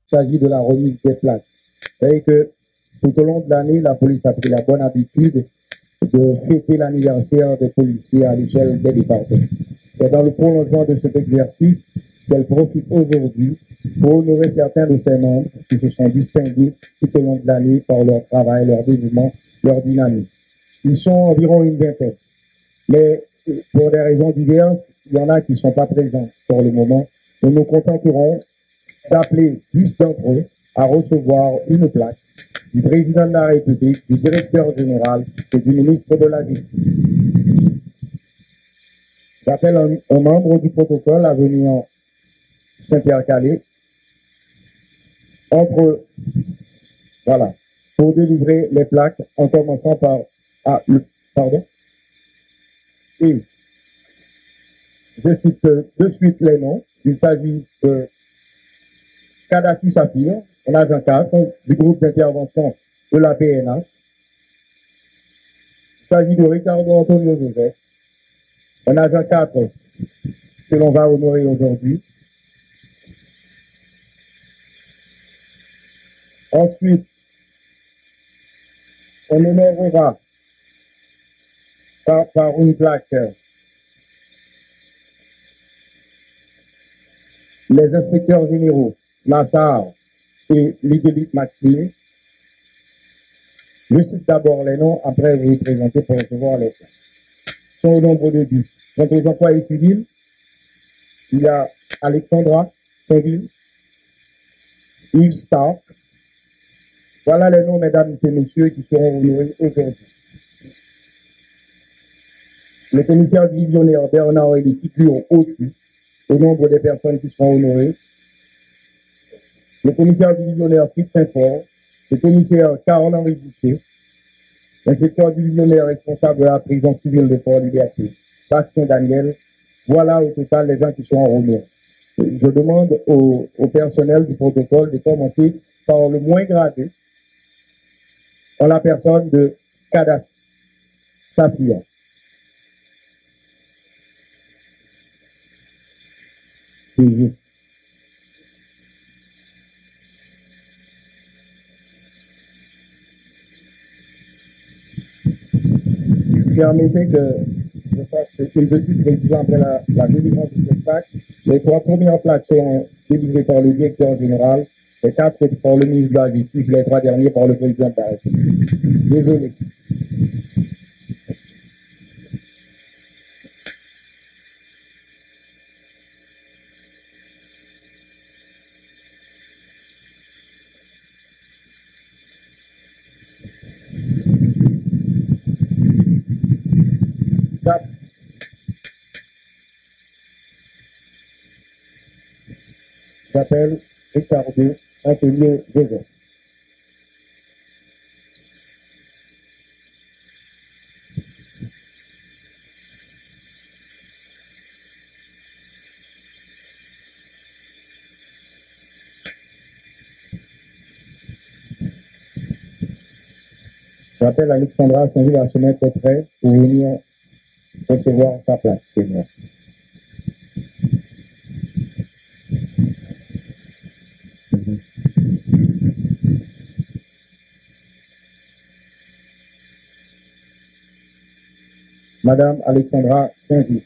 s'agit de la remise des plaques. Vous savez que tout au long de l'année, la police a pris la bonne habitude de fêter l'anniversaire des policiers à l'échelle des départements. Et dans le prolongement de cet exercice, qu'elle profite aujourd'hui pour honorer certains de ses membres qui se sont distingués tout au long de l'année par leur travail, leur dévouement, leur dynamisme. Ils sont environ une vingtaine. Mais pour des raisons diverses, il y en a qui ne sont pas présents pour le moment. Nous nous contenterons d'appeler 10 d'entre eux à recevoir une plaque du président de la République, du directeur général et du ministre de la Justice. J'appelle un membre du protocole à venir s'intercaler entre, voilà, pour délivrer les plaques en commençant par, pardon. Et je cite de suite les noms. Il s'agit de Kadhafi Safir, un agent 4 du groupe d'intervention de la PNH. Il s'agit de Ricardo Antonio Joseph, un agent 4 que l'on va honorer aujourd'hui. Ensuite, on honorera par une plaque les inspecteurs généraux Nassar et Miguelite Maxime. Je cite d'abord les noms, après vous les présenter pour recevoir les plaques. Ils sont au nombre de 10. Donc les employés civils, il y a Alexandra Saint-Ville, Yves Stark. Voilà les noms, mesdames et messieurs, qui seront honorés aujourd'hui. Le commissaire divisionnaire Bernard et l'équipe lui ont aussi au nombre des personnes qui seront honorées. Le commissaire divisionnaire Fritz Saint-Fort, le commissaire Carl-Henri Boucher, l'inspecteur divisionnaire responsable de la prison civile de Port-Liberté, Bastien Daniel. Voilà au total les gens qui seront honorés. Je demande au personnel du protocole de commencer par le moins gradé, en la personne de Kadhafi Safir. Permettez que je fasse une petite précision après la délivrance de cette plaque. Les 3 premières plaques sont délivrées par le directeur général, les 4 par le ministre de la Justice, les 3 derniers par le président de la République. Désolé. J'appelle Ricardo Antonio Joseph. J'appelle Alexandra Saint-Ville à se mettre prêt pour venir recevoir sa place. Madame Alexandra Saint-Ville.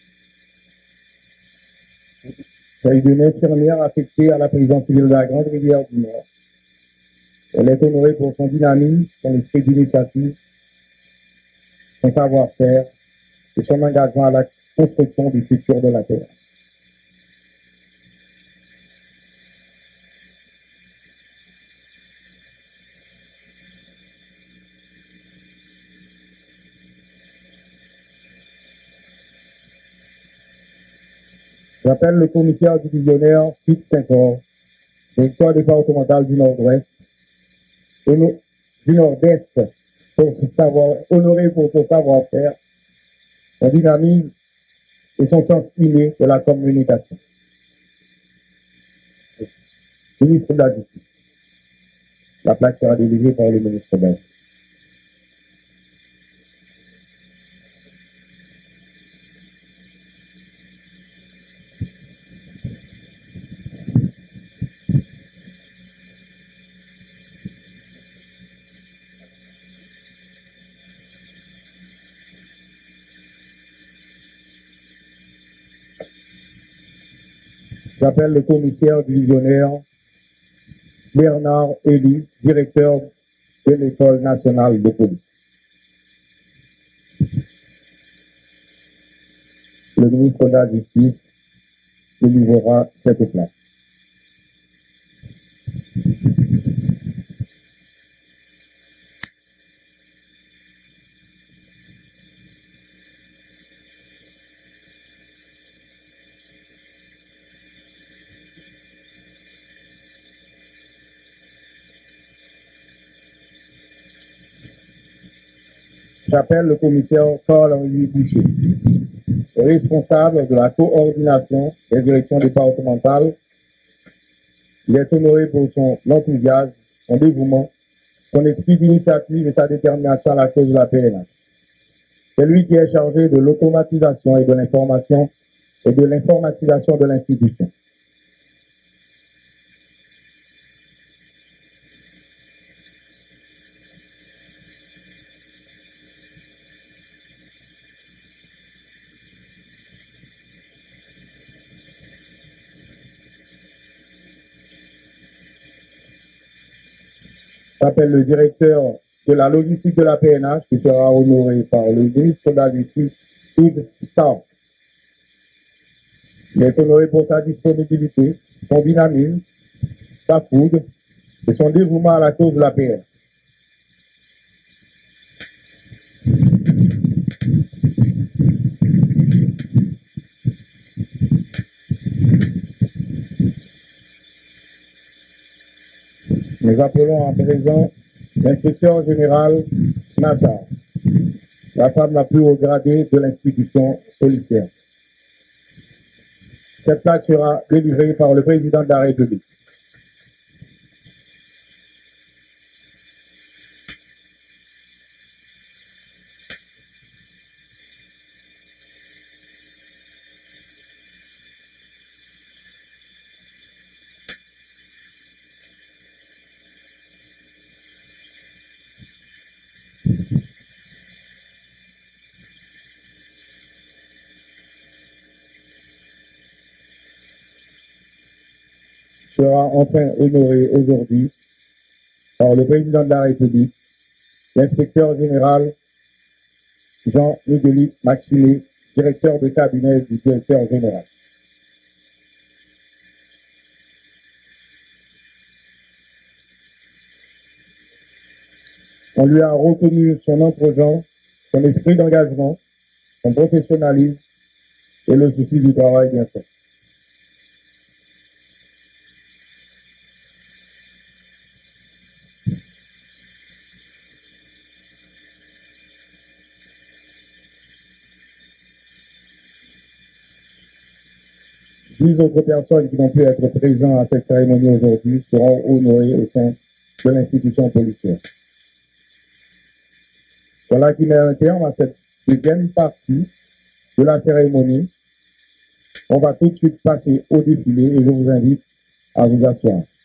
C'est une infirmière affectée à la prison civile de la Grande Rivière du Nord. Elle est honorée pour son dynamisme, son esprit d'initiative, son savoir-faire et son engagement à la construction du futur de la Terre. J'appelle le commissaire divisionnaire Fritz Saint-Fort, directeur départemental du Nord-Ouest, du Nord-Est, pour son savoir, honoré pour son savoir-faire, son dynamisme et son sens inné de la communication. Ministre de la Justice. La plaque sera délivrée par le ministre de la Justice. J'appelle le commissaire divisionnaire Bernard Elie, directeur de l'École nationale de police. Le ministre de la Justice délivrera cette plaque. J'appelle le commissaire Carl-Henri Boucher, responsable de la coordination des directions départementales. Il est honoré pour son enthousiasme, son dévouement, son esprit d'initiative et sa détermination à la cause de la PNH. C'est lui qui est chargé de l'automatisation et de l'information et de l'informatisation de l'institution. J'appelle le directeur de la logistique de la PNH qui sera honoré par le ministre de la Justice, Yves Stark. Il est honoré pour sa disponibilité, son dynamisme, sa fougue et son dévouement à la cause de la PNH. Nous appelons à présent l'inspecteur général Nassar, la femme la plus haut gradée de l'institution policière. Cette plaque sera délivrée par le président de la République. Sera enfin honoré aujourd'hui par le président de la République, l'inspecteur général Jean-Miguel Maximé, directeur de cabinet du directeur général. On lui a reconnu son entre-gens, son esprit d'engagement, son professionnalisme et le souci du travail bien fait. Dix autres personnes qui n'ont pu être présentes à cette cérémonie aujourd'hui seront honorées au sein de l'institution policière. Voilà qui met un terme à cette deuxième partie de la cérémonie. On va tout de suite passer au défilé et je vous invite à vous asseoir.